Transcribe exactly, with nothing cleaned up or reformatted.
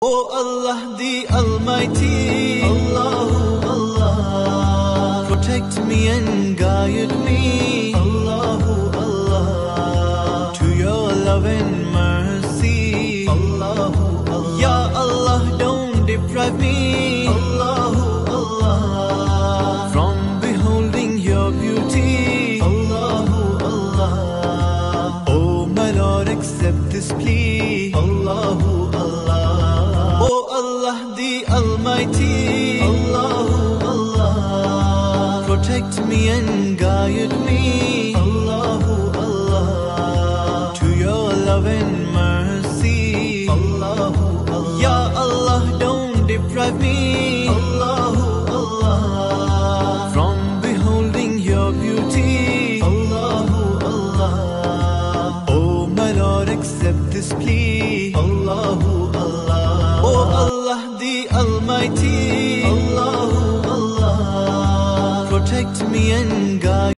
Oh Allah the Almighty, Allahu Allah, protect me and guide me, Allahu Allah, to your love and mercy, Allahu Allah. Ya Allah, don't deprive me, Allahu Allah, from beholding your beauty, Allahu Allah. Oh my Lord, accept this plea, Allahu Allah. Oh Allah the Almighty, Allahu Allah, protect me and guide me, Allahu Allah, to your love and mercy, Allahu Allah. Ya Allah, don't deprive me, Allahu Allah, from beholding your beauty, Allahu Allah. Oh my Lord, accept this plea, Allahu Allah. Oh Allah the Almighty, Allahu Allah, protect me and guide